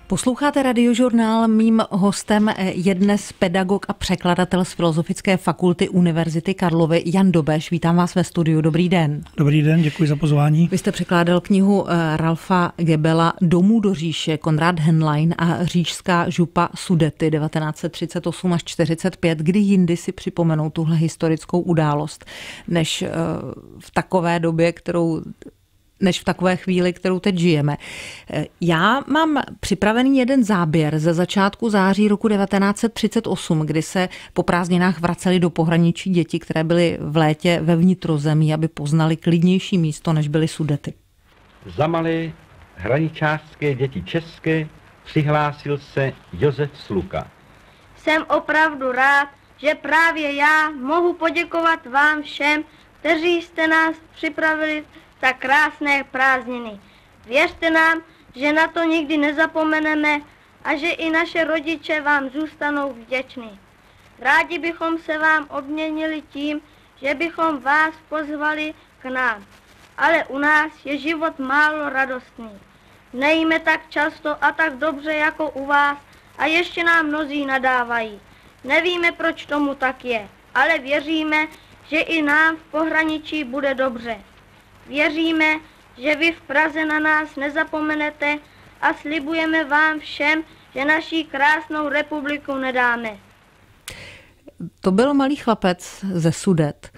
Posloucháte Radiožurnál. Mým hostem je dnes pedagog a překladatel z Filozofické fakulty Univerzity Karlovy Jan Dobeš. Vítám vás ve studiu. Dobrý den. Dobrý den, děkuji za pozvání. Vy jste překládal knihu Ralfa Gebela Domů do říše, Konrad Henlein a říšská župa Sudety 1938 až 45. Kdy jindy si připomenou tuhle historickou událost, než v takové době, než v takové chvíli, kterou teď žijeme. Já mám připravený jeden záběr ze začátku září roku 1938, kdy se po prázdninách vraceli do pohraničí děti, které byly v létě ve vnitrozemí, aby poznali klidnější místo, než byly Sudety. Za malé hraničářské děti české přihlásil se Josef Sluka. Jsem opravdu rád, že právě já mohu poděkovat vám všem, kteří jste nás připravili tak krásné prázdniny. Věřte nám, že na to nikdy nezapomeneme a že i naše rodiče vám zůstanou vděční. Rádi bychom se vám odměnili tím, že bychom vás pozvali k nám. Ale u nás je život málo radostný. Nejíme tak často a tak dobře jako u vás a ještě nám mnozí nadávají. Nevíme, proč tomu tak je, ale věříme, že i nám v pohraničí bude dobře. Věříme, že vy v Praze na nás nezapomenete a slibujeme vám všem, že naší krásnou republiku nedáme. To byl malý chlapec ze Sudet.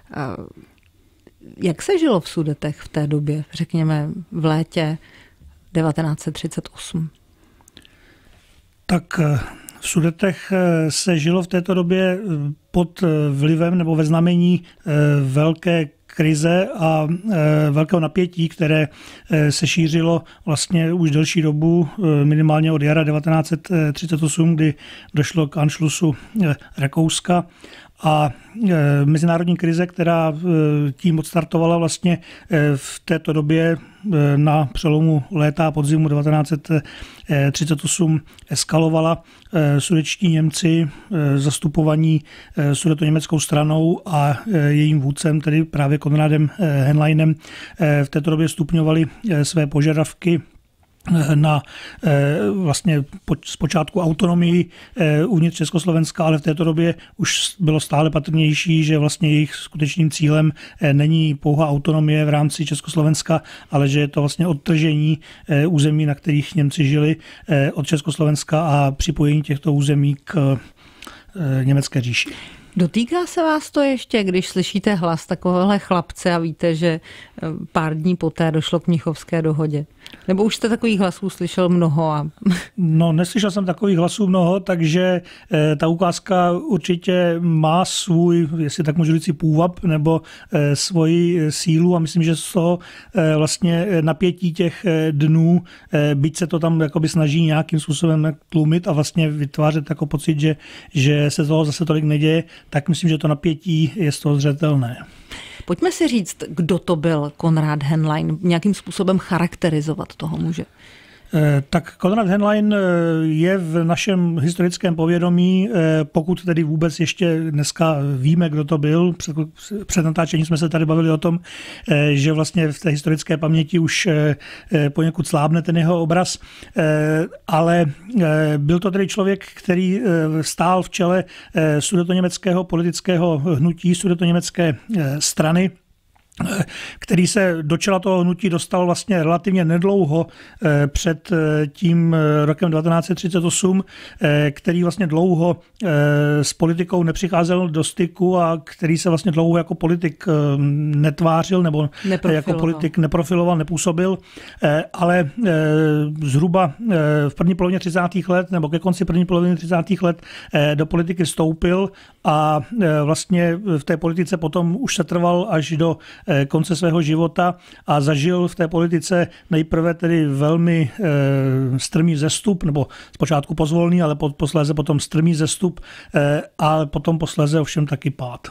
Jak se žilo v Sudetech v té době, řekněme v létě 1938? Tak v Sudetech se žilo v této době pod vlivem nebo ve znamení velké krize a velkého napětí, které se šířilo vlastně už delší dobu, minimálně od jara 1938, kdy došlo k anšlusu Rakouska. A mezinárodní krize, která tím odstartovala vlastně v této době na přelomu léta a podzimu 1938 eskalovala. Sudetští Němci zastupovaní sudetoněmeckou stranou a jejím vůdcem, tedy právě Konradem Henleinem, v této době stupňovali své požadavky na vlastně zpočátku autonomii uvnitř Československa, ale v této době už bylo stále patrnější, že vlastně jejich skutečným cílem není pouhá autonomie v rámci Československa, ale že je to vlastně odtržení území, na kterých Němci žili, od Československa a připojení těchto území k německé říši. Dotýká se vás to ještě, když slyšíte hlas takovéhle chlapce a víte, že pár dní poté došlo k Mnichovské dohodě? Nebo už jste takových hlasů slyšel mnoho? No, neslyšel jsem takových hlasů mnoho, takže ta ukázka určitě má svůj, jestli tak můžu říct, půvab nebo svoji sílu a myslím, že z toho vlastně napětí těch dnů, byť se to tam jakoby snaží nějakým způsobem tlumit a vlastně vytvářet jako pocit, že se toho zase tolik neděje, tak myslím, že to napětí je z toho zřetelné. Pojďme si říct, kdo to byl Konrad Henlein, nějakým způsobem charakterizovat toho muže. Tak Konrad Henlein je v našem historickém povědomí, pokud tedy vůbec ještě dneska víme, kdo to byl. Před natáčením jsme se tady bavili o tom, že vlastně v té historické paměti už poněkud slábne ten jeho obraz, ale byl to tedy člověk, který stál v čele sudetoněmeckého politického hnutí, sudetoněmecké strany, který se do čela toho hnutí dostal vlastně relativně nedlouho před tím rokem 1938, který vlastně dlouho s politikou nepřicházel do styku a který se vlastně dlouho jako politik netvářil nebo jako politik neprofiloval, nepůsobil, ale zhruba v první polovině 30. let nebo ke konci první poloviny 30. let do politiky vstoupil a vlastně v té politice potom už se trval až do konce svého života a zažil v té politice nejprve tedy velmi strmý zestup, nebo zpočátku pozvolný, ale posléze potom strmý zestup, a potom posléze ovšem taky pád.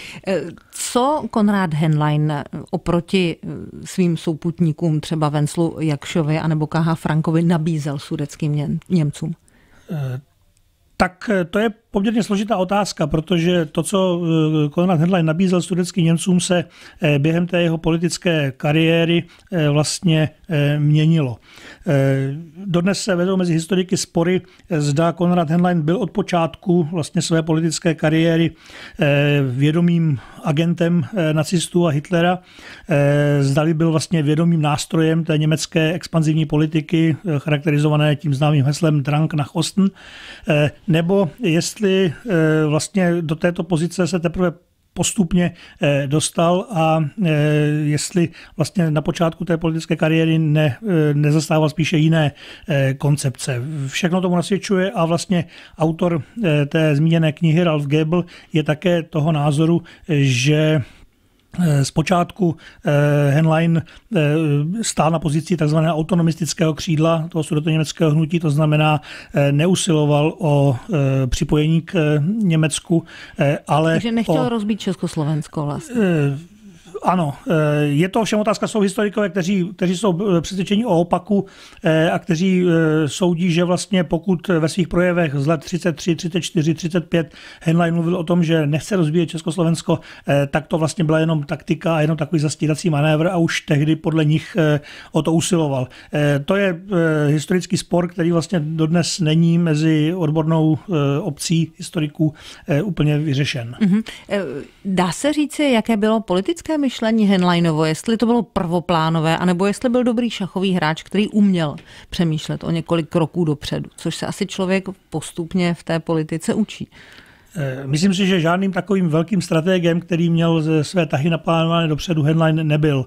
Co Konrad Henlein oproti svým souputníkům, třeba Venclu Jakšovi anebo K.H. Frankovi, nabízel sudetským Němcům? Tak to je poměrně složitá otázka, protože to, co Konrad Henlein nabízel sudetským Němcům, se během té jeho politické kariéry vlastně měnilo. Dodnes se vedou mezi historiky spory, zda Konrad Henlein byl od počátku vlastně své politické kariéry vědomým agentem nacistů a Hitlera, zdali byl vlastně vědomým nástrojem té německé expanzivní politiky, charakterizované tím známým heslem Drang nach Osten, nebo jestli vlastně do této pozice se teprve postupně dostal a jestli vlastně na počátku té politické kariéry nezastával spíše jiné koncepce. Všechno tomu nasvědčuje a vlastně autor té zmíněné knihy Ralf Goebel je také toho názoru, že zpočátku Henlein stál na pozici tzv. Autonomistického křídla toho sudetoněmeckého hnutí, to znamená neusiloval o připojení k Německu, ale... Takže nechtěl rozbít Československo vlastně. Ano, je to ovšem otázka, jsou historikové, kteří jsou přesvědčeni o opaku a kteří soudí, že vlastně pokud ve svých projevech z let 33, 34, 35 Henlein mluvil o tom, že nechce rozbíjet Československo, tak to vlastně byla jenom taktika a jenom takový zastírací manévr a už tehdy podle nich o to usiloval. To je historický spor, který vlastně dodnes není mezi odbornou obcí historiků úplně vyřešen. Dá se říci, jaké bylo politické myšlení Henleinovo, jestli to bylo prvoplánové, anebo jestli byl dobrý šachový hráč, který uměl přemýšlet o několik kroků dopředu, což se asi člověk postupně v té politice učí. Myslím si, že žádným takovým velkým strategem, který měl své tahy naplánované dopředu, Henlein nebyl.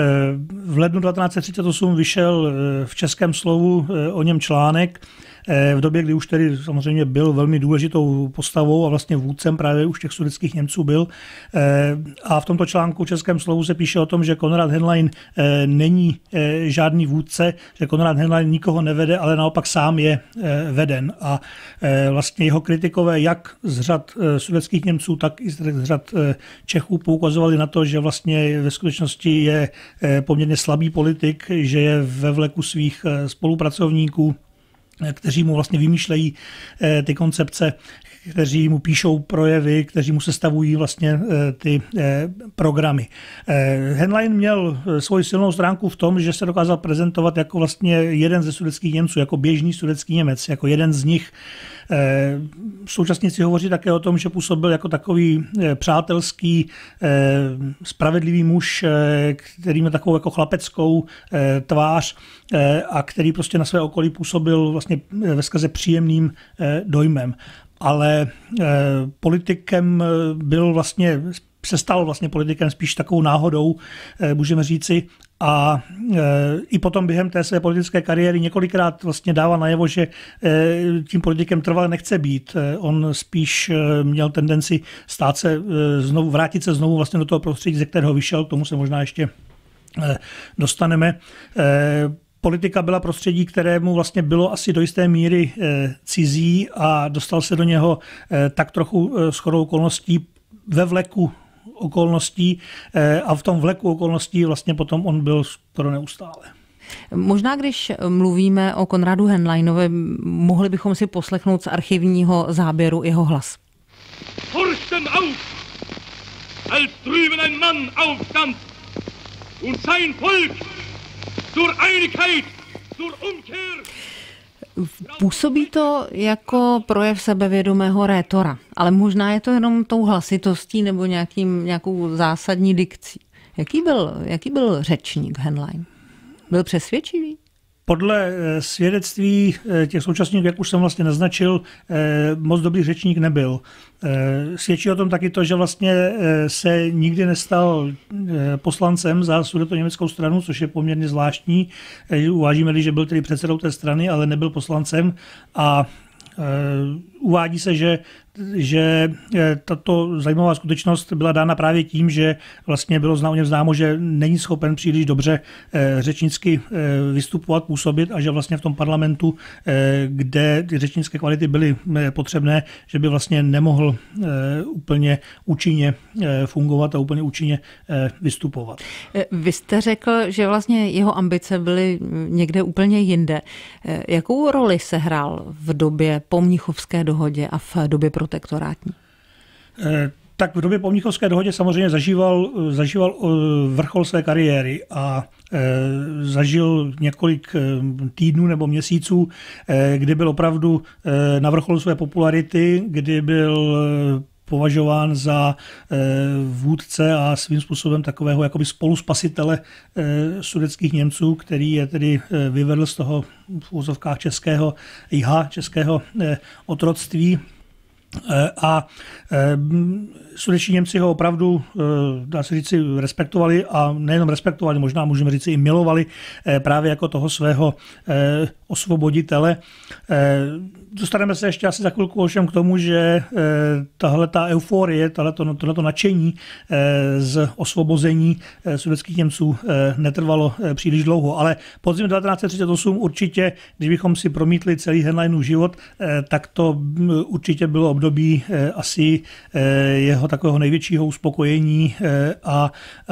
V lednu 1938 vyšel v Českém slovu o něm článek, v době, kdy už tedy samozřejmě byl velmi důležitou postavou a vlastně vůdcem právě už těch sudetských Němců byl. A v tomto článku v Českém slovu se píše o tom, že Konrad Henlein není žádný vůdce, že Konrad Henlein nikoho nevede, ale naopak sám je veden. A vlastně jeho kritikové jak z řad sudetských Němců, tak i z řad Čechů poukazovali na to, že vlastně ve skutečnosti je poměrně slabý politik, že je ve vleku svých spolupracovníků, kteří mu vlastně vymýšlejí ty koncepce, kteří mu píšou projevy, kteří mu sestavují vlastně ty programy. Henlein měl svoji silnou stránku v tom, že se dokázal prezentovat jako vlastně jeden ze sudetských Němců, jako běžný sudetský Němec, jako jeden z nich. Současníci hovoří také o tom, že působil jako takový přátelský, spravedlivý muž, který měl takovou jako chlapeckou tvář a který prostě na své okolí působil vlastně veskrze příjemným dojmem. Ale politikem se stal vlastně politikem spíš takovou náhodou, můžeme říci, a i potom během té své politické kariéry několikrát vlastně dává najevo, že tím politikem trvale nechce být. On spíš měl tendenci vrátit se znovu vlastně do toho prostředí, ze kterého vyšel, k tomu se možná ještě dostaneme. Politika byla prostředí, kterému vlastně bylo asi do jisté míry cizí a dostal se do něho tak trochu shodou okolností ve vleku okolností a v tom vleku okolností vlastně potom on byl skoro neustále. Možná, když mluvíme o Konradu Henleinovi, mohli bychom si poslechnout z archivního záběru jeho hlas. Horchten auf, als drüben ein Mann aufstand und sein Volk zur Einigkeit, zur Umkehr. Působí to jako projev sebevědomého rétora, ale možná je to jenom tou hlasitostí nebo nějakou zásadní dikcí. Jaký byl řečník Henlein? Byl přesvědčivý? Podle svědectví těch současníků, jak už jsem vlastně naznačil, moc dobrý řečník nebyl. Svědčí o tom taky to, že vlastně se nikdy nestal poslancem za sudetoněmeckou stranu, což je poměrně zvláštní. Uvážíme-li, že byl tedy předsedou té strany, ale nebyl poslancem a uvádí se, že že tato zajímavá skutečnost byla dána právě tím, že vlastně bylo o něm známo, že není schopen příliš dobře řečnicky vystupovat, působit a že vlastně v tom parlamentu, kde ty řečnické kvality byly potřebné, že by vlastně nemohl úplně účinně fungovat a úplně účinně vystupovat. Vy jste řekl, že vlastně jeho ambice byly někde úplně jinde. Jakou roli sehrál v době po Mnichovské dohodě a v době protektorátní? Tak v době po Mnichovské dohodě samozřejmě zažíval vrchol své kariéry a zažil několik týdnů nebo měsíců, kdy byl opravdu na vrcholu své popularity, kdy byl považován za vůdce a svým způsobem takového jakoby spoluspasitele sudetských Němců, který je tedy vyvedl z toho v úzovkách českého otroctví. A sudetští Němci ho opravdu, dá se říci, respektovali a nejenom respektovali, možná můžeme říci i milovali právě jako toho svého osvoboditele. Dostaneme se ještě asi za chvilku ovšem k tomu, že tahleta euforie, tohleto nadšení z osvobození sudetských Němců netrvalo příliš dlouho, ale podzim 1938 určitě, když bychom si promítli celý Henleinův život, tak to určitě bylo období asi jeho takového největšího uspokojení a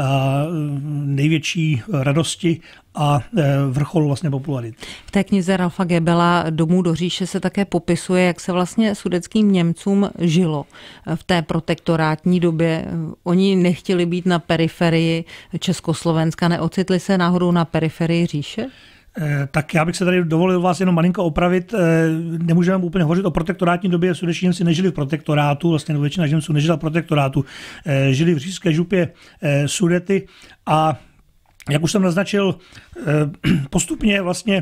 největší radosti a vrcholu vlastně popularity. V té knize Ralfa Goebbela Domů do říše se také popisuje, jak se vlastně sudetským Němcům žilo v té protektorátní době. Oni nechtěli být na periferii Československa, neocitli se náhodou na periferii říše? Tak já bych se tady dovolil vás jenom malinko opravit. Nemůžeme úplně hovořit o protektorátní době. Sudetští Němci nežili v protektorátu, vlastně většina Němců nežila v protektorátu. Žili v říšské župě Sudety a jak už jsem naznačil, postupně vlastně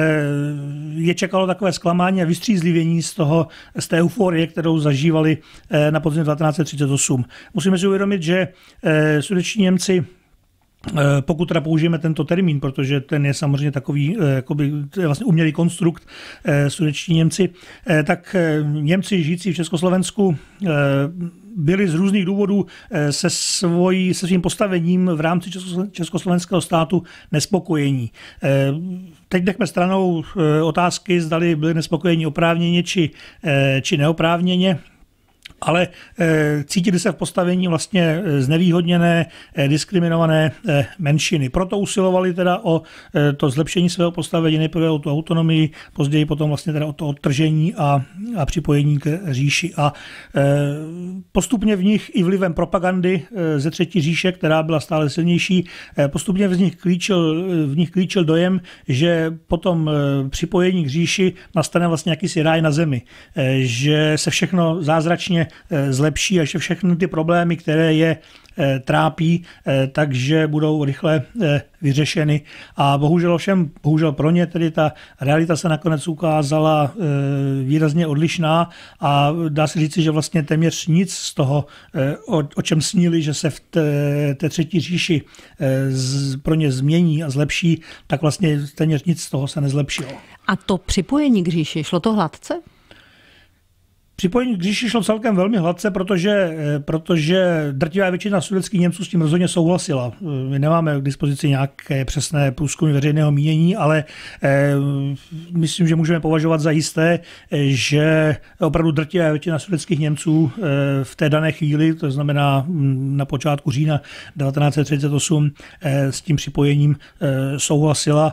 je čekalo takové zklamání a vystřízlivění z té euforie, kterou zažívali na podzim 1938. Musíme si uvědomit, že sudetští Němci, pokud teda použijeme tento termín, protože ten je samozřejmě takový, jakoby, to je vlastně umělý konstrukt, sudetští Němci, tak Němci žijící v Československu byli z různých důvodů se svým postavením v rámci československého státu nespokojení. Teď nechme stranou otázky, zdali byli nespokojení oprávněně či neoprávněně, ale cítili se v postavení vlastně znevýhodněné, diskriminované menšiny. Proto usilovali teda o to zlepšení svého postavení, nejprve o tu autonomii, později potom vlastně teda o to odtržení a připojení k říši. A postupně v nich i vlivem propagandy ze Třetí říše, která byla stále silnější, postupně v nich klíčil dojem, že potom připojení k říši nastane vlastně jakýsi ráj na zemi, že se všechno zázračně zlepší a že všechny ty problémy, které je trápí, takže budou rychle vyřešeny. A bohužel pro ně tedy ta realita se nakonec ukázala výrazně odlišná a dá se říci, že vlastně téměř nic z toho, o čem snili, že se v té Třetí říši pro ně změní a zlepší, tak vlastně téměř nic z toho se nezlepšilo. A to připojení k říši, šlo to hladce? Připojení k říši šlo celkem velmi hladce, protože drtivá většina sudetských Němců s tím rozhodně souhlasila. My nemáme k dispozici nějaké přesné průzkumy veřejného mínění, ale myslím, že můžeme považovat za jisté, že opravdu drtivá většina sudetských Němců v té dané chvíli, to znamená na počátku října 1938, s tím připojením souhlasila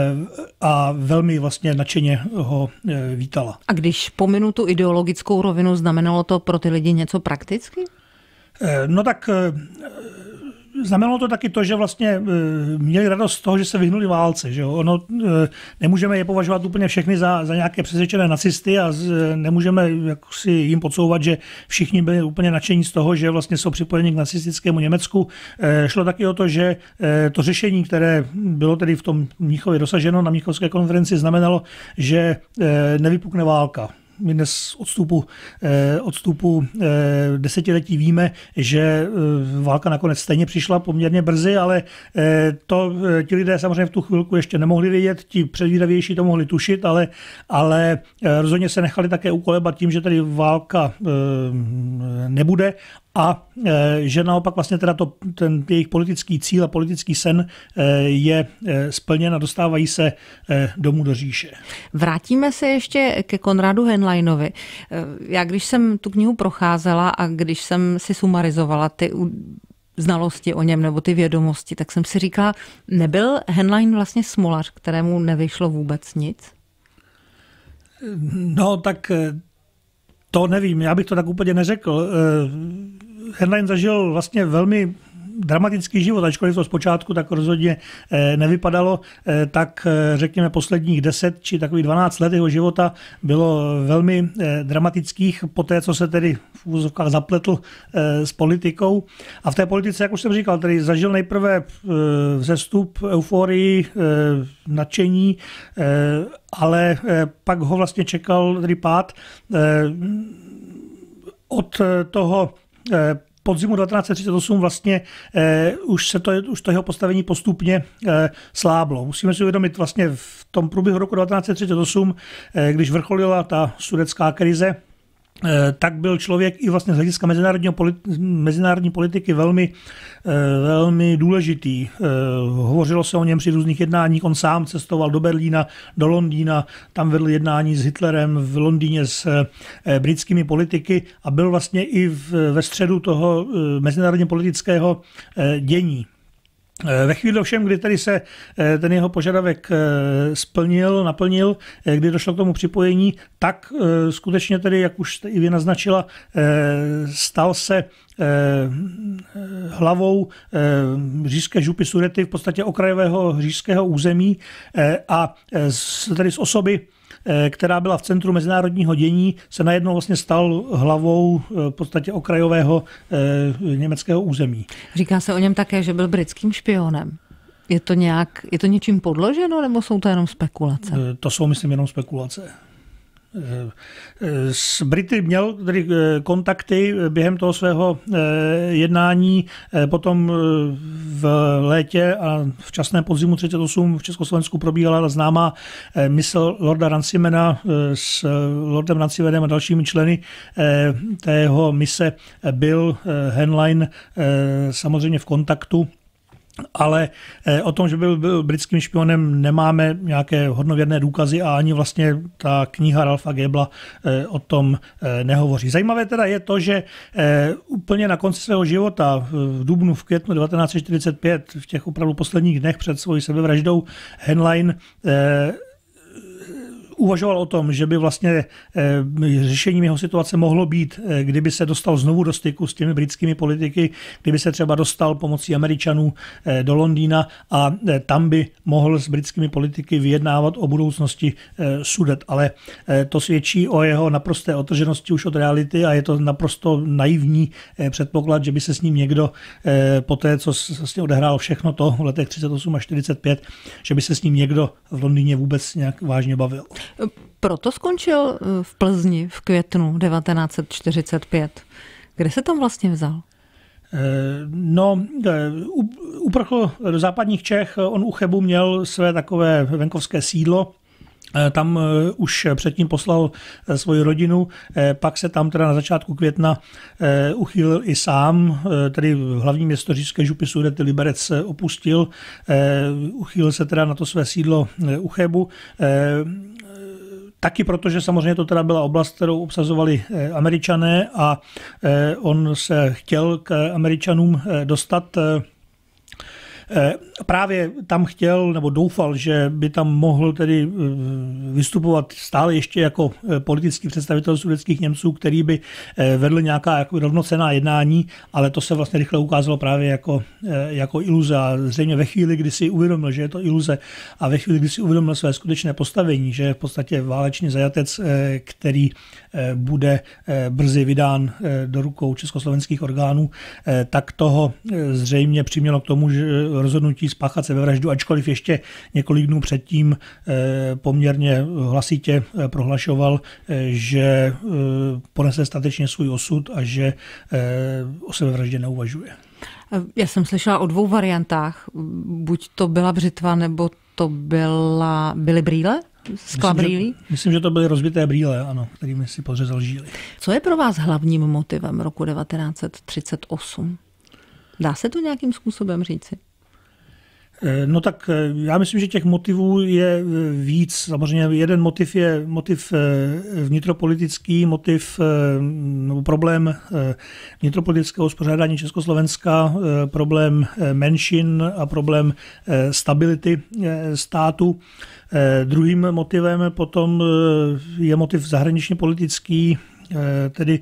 a velmi vlastně nadšeně ho vítala. A když pominu tu ideologickou rovinu, znamenalo to pro ty lidi něco prakticky? No tak znamenalo to taky to, že vlastně měli radost z toho, že se vyhnuli válce. Že jo? Nemůžeme je považovat úplně všechny za nějaké přesvědčené nacisty a nemůžeme si jim podsouvat, že všichni byli úplně nadšení z toho, že vlastně jsou připojeni k nacistickému Německu. Šlo taky o to, že to řešení, které bylo tedy v tom Mnichově dosaženo na Mnichovské konferenci, znamenalo, že nevypukne válka. my dnes odstupu desetiletí víme, že válka nakonec stejně přišla poměrně brzy, ale to ti lidé samozřejmě v tu chvilku ještě nemohli vědět, ti předvídavější to mohli tušit, ale rozhodně se nechali také ukolebat tím, že tady válka nebude a že naopak vlastně teda ten jejich politický cíl a politický sen je splněn a dostávají se domů do říše. Vrátíme se ještě ke Konradu Henleinovi. Já když jsem tu knihu procházela a když jsem si sumarizovala ty znalosti o něm nebo ty vědomosti, tak jsem si říkala, nebyl Henlein vlastně smolař, kterému nevyšlo vůbec nic? No tak to nevím, já bych to tak úplně neřekl. Henlein zažil vlastně velmi dramatický život, ačkoliv to zpočátku tak rozhodně nevypadalo, tak řekněme posledních 10 či takových 12 let jeho života bylo velmi dramatických po té, co se tedy v úvozovkách zapletl s politikou. A v té politice, jak už jsem říkal, tedy zažil nejprve vzestup, euforii, nadšení, ale pak ho vlastně čekal tedy pád. Od toho podzimu 1938 vlastně už to jeho postavení postupně sláblo. Musíme si uvědomit vlastně v tom průběhu roku 1938, když vrcholila ta sudetská krize, tak byl člověk i vlastně z hlediska mezinárodní politiky velmi důležitý. Hovořilo se o něm při různých jednáních, on sám cestoval do Berlína, do Londýna, tam vedl jednání s Hitlerem v Londýně s britskými politiky a byl vlastně i ve středu toho mezinárodně politického dění. Ve chvíli ovšem, kdy tady se ten jeho požadavek naplnil, kdy došlo k tomu připojení, tak skutečně tedy, jak už i vy naznačila, stal se hlavou říšské župy Sudety, v podstatě okrajového říšského území a tedy z osoby, která byla v centru mezinárodního dění, se najednou vlastně stal hlavou v podstatě okrajového německého území. Říká se o něm také, že byl britským špionem. Je to něčím podloženo, nebo jsou to jenom spekulace? To jsou, myslím, jenom spekulace. S Brity měl tedy kontakty během toho svého jednání, potom v létě a v časném podzimu 1938 v Československu probíhala známá mise lorda Runcimana s lordem Runcimanem a dalšími členy tého mise byl Henlein samozřejmě v kontaktu. Ale o tom, že byl britským špionem, nemáme nějaké hodnověrné důkazy a ani vlastně ta kniha Ralfa Goebbela o tom nehovoří. Zajímavé teda je to, že úplně na konci svého života, v dubnu, v květnu 1945, v těch opravdu posledních dnech před svojí sebevraždou, Henlein uvažoval o tom, že by vlastně řešením jeho situace mohlo být, kdyby se dostal znovu do styku s těmi britskými politiky, kdyby se třeba dostal pomocí Američanů do Londýna a tam by mohl s britskými politiky vyjednávat o budoucnosti Sudet. Ale to svědčí o jeho naprosté otrženosti už od reality a je to naprosto naivní předpoklad, že by se s ním někdo po té, co vlastně odehrálo všechno to v letech 38 až 45, že by se s ním někdo v Londýně vůbec nějak vážně bavil. Proto skončil v Plzni v květnu 1945. Kde se tam vlastně vzal? No, uprchl do západních Čech, on u Chebu měl své takové venkovské sídlo, tam už předtím poslal svoji rodinu, pak se tam teda na začátku května uchýlil i sám, tedy hlavní město říšské župy Sudety Liberec opustil, uchýlil se teda na to své sídlo u Chebu, taky protože samozřejmě to teda byla oblast, kterou obsazovali Američané a on se chtěl k Američanům dostat. Právě tam chtěl nebo doufal, že by tam mohl tedy vystupovat stále ještě jako politický představitel sudetských Němců, který by vedl nějaká jako rovnocenná jednání, ale to se vlastně rychle ukázalo právě jako iluze a zřejmě ve chvíli, kdy si uvědomil, že je to iluze a ve chvíli, kdy si uvědomil své skutečné postavení, že je v podstatě válečný zajatec, který bude brzy vydán do rukou československých orgánů, tak toho zřejmě přimělo k tomu, že rozhodnutí spáchat sebevraždu, ačkoliv ještě několik dnů předtím poměrně hlasitě prohlašoval, že ponese statečně svůj osud a že o sebevraždě neuvažuje. Já jsem slyšela o 2 variantách. Buď to byla břitva, nebo to byly brýle? Skla brýlí? Myslím, že to byly rozbité brýle, ano, kterými si podřezal žíly. Co je pro vás hlavním motivem roku 1938? Dá se to nějakým způsobem říci? No tak já myslím, že těch motivů je víc. Samozřejmě jeden motiv je motiv vnitropolitický, nebo problém vnitropolitického uspořádání Československa, problém menšin a problém stability státu. Druhým motivem potom je motiv zahraničně politický, tedy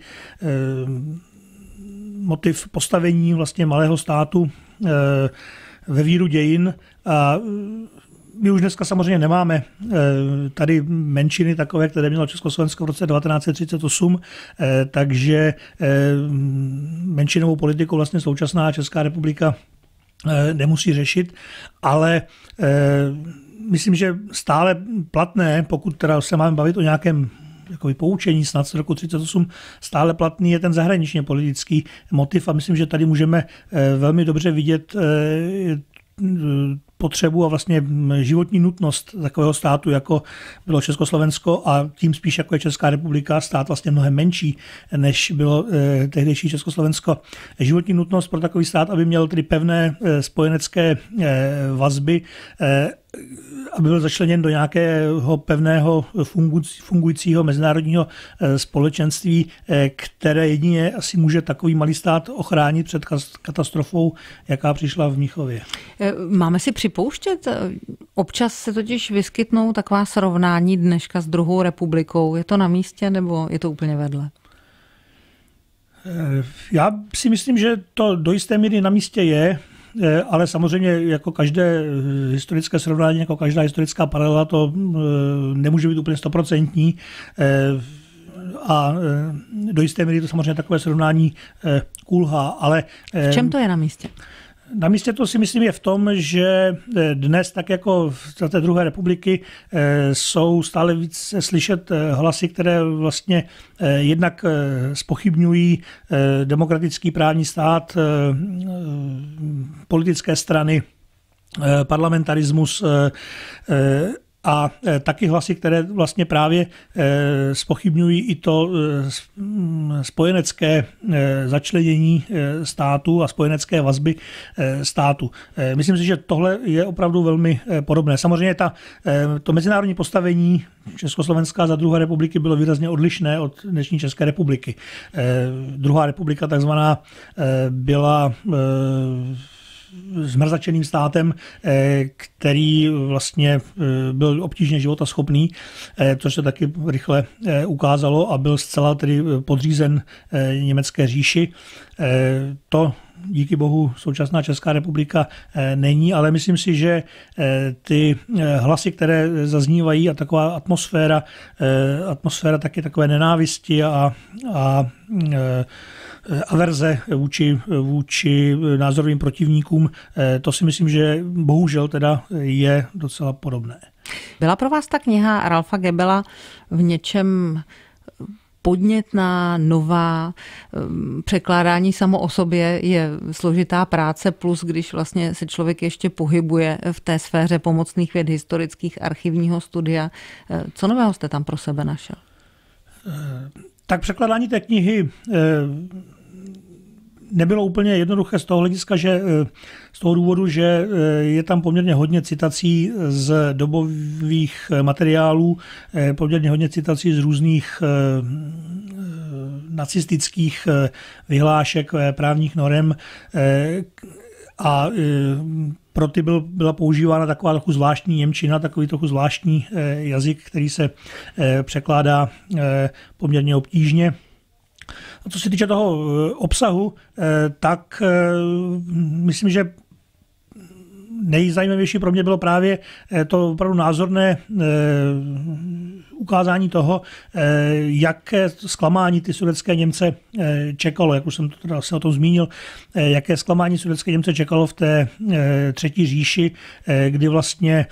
motiv postavení vlastně malého státu ve víru dějin. A my už dneska samozřejmě nemáme tady menšiny takové, které mělo Československo v roce 1938, takže menšinovou politiku vlastně současná Česká republika nemusí řešit, ale myslím, že stále platné, pokud teda se máme bavit o nějakém poučení snad z roku 1938, stále platný je ten zahraničně politický motiv a myslím, že tady můžeme velmi dobře vidět potřebu a vlastně životní nutnost takového státu, jako bylo Československo a tím spíš jako je Česká republika, stát vlastně mnohem menší, než bylo tehdejší Československo. Životní nutnost pro takový stát, aby měl tedy pevné spojenecké vazby, aby byl začleněn do nějakého pevného fungujícího mezinárodního společenství, které jedině asi může takový malý stát ochránit před katastrofou, jaká přišla v Mnichově. Máme si připouštět, občas se totiž vyskytnou taková srovnání dneška s druhou republikou. Je to na místě nebo je to úplně vedle? Já si myslím, že to do jisté míry na místě je, ale samozřejmě jako každé historické srovnání, jako každá historická paralela, to nemůže být úplně 100%. A do jisté míry to samozřejmě takové srovnání kulhá. Ale v čem to je na místě? Na místě to si myslím je v tom, že dnes, tak jako za té druhé republiky, jsou stále více slyšet hlasy, které vlastně jednak zpochybňují demokratický právní stát, politické strany, parlamentarismus a taky hlasy, které vlastně právě zpochybňují i to spojenecké začlenění státu a spojenecké vazby státu. Myslím si, že tohle je opravdu velmi podobné. Samozřejmě to mezinárodní postavení Československa za druhé republiky bylo výrazně odlišné od dnešní České republiky. Druhá republika takzvaná byla zmrzačeným státem, který vlastně byl obtížně životaschopný, což se taky rychle ukázalo a byl zcela tedy podřízen německé říši. To díky bohu současná Česká republika není, ale myslím si, že ty hlasy, které zaznívají a taková atmosféra taky takové nenávisti a averze vůči názorovým protivníkům, to si myslím, že bohužel teda je docela podobné. Byla pro vás ta kniha Ralfa Gebela v něčem podnětná, nová? Překládání samo o sobě je složitá práce, plus když vlastně se člověk ještě pohybuje v té sféře pomocných věd historických, archivního studia. Co nového jste tam pro sebe našel? Tak překládání té knihy nebylo úplně jednoduché z toho hlediska, že z toho důvodu, že je tam poměrně hodně citací z dobových materiálů, poměrně hodně citací z různých nacistických vyhlášek, právních norem a pro ty byla používána taková trochu zvláštní němčina, takový trochu zvláštní jazyk, který se překládá poměrně obtížně. A co se týče toho obsahu, tak myslím, že nejzajímavější pro mě bylo právě to opravdu názorné ukázání toho, jaké zklamání ty sudetské Němce čekalo, jak už jsem to se o tom zmínil, jaké zklamání sudetské Němce čekalo v té třetí říši, kdy vlastně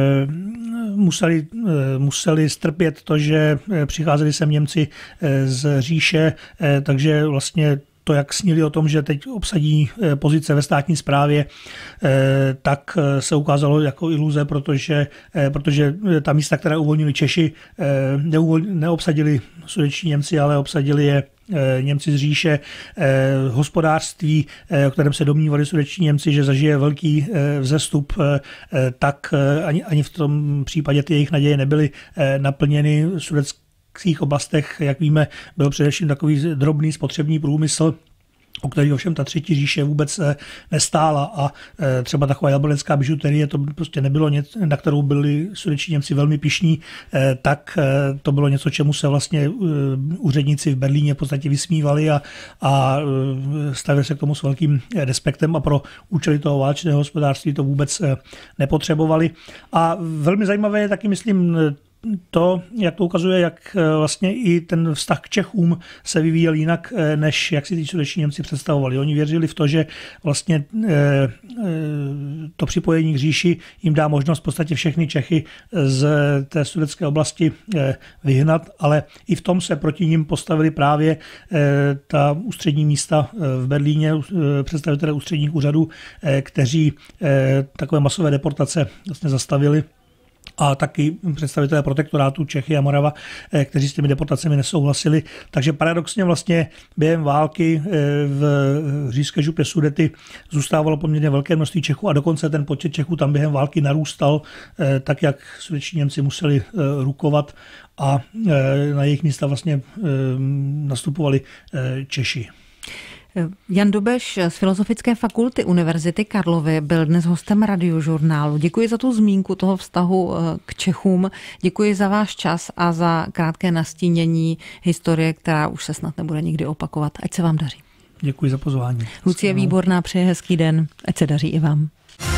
museli strpět to, že přicházeli sem Němci z říše, takže vlastně to, jak snili o tom, že teď obsadí pozice ve státní správě, tak se ukázalo jako iluze, protože ta místa, která uvolnili Češi, neobsadili sudetští Němci, ale obsadili je Němci z říše. Hospodářství, o kterém se domnívali sudetští Němci, že zažije velký vzestup, tak ani v tom případě ty jejich naděje nebyly naplněny. V sudetských oblastech, jak víme, byl především takový drobný spotřební průmysl, o který ovšem ta třetí říše vůbec nestála, a třeba taková jablonecká bižuterie, to prostě nebylo něco, na kterou byli sudetští Němci velmi pyšní, tak to bylo něco, čemu se vlastně úředníci v Berlíně v podstatě vysmívali a stavili se k tomu s velkým respektem a pro účely toho válečného hospodářství to vůbec nepotřebovali. A velmi zajímavé je taky, myslím, to, jak to ukazuje, jak vlastně i ten vztah k Čechům se vyvíjel jinak, než jak si ty sudetští Němci představovali. Oni věřili v to, že vlastně to připojení k říši jim dá možnost v podstatě všechny Čechy z té sudetské oblasti vyhnat, ale i v tom se proti nim postavili právě ta ústřední místa v Berlíně, představitelé ústředních úřadů, kteří takové masové deportace vlastně zastavili, a taky představitelé protektorátu Čechy a Morava, kteří s těmi deportacemi nesouhlasili. Takže paradoxně vlastně během války v říšské župě Sudety zůstávalo poměrně velké množství Čechů a dokonce ten počet Čechů tam během války narůstal, tak jak sudetští Němci museli rukovat a na jejich místa vlastně nastupovali Češi. Jan Dobeš z Filozofické fakulty Univerzity Karlovy byl dnes hostem Radiožurnálu. Děkuji za tu zmínku toho vztahu k Čechům, děkuji za váš čas a za krátké nastínění historie, která už se snad nebude nikdy opakovat. Ať se vám daří. Děkuji za pozvání. Lucie Výborná přeje hezký den, ať se daří i vám.